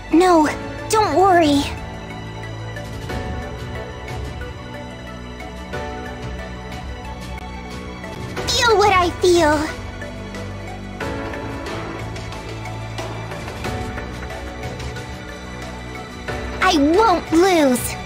No, don't worry. Feel what I feel. I won't lose.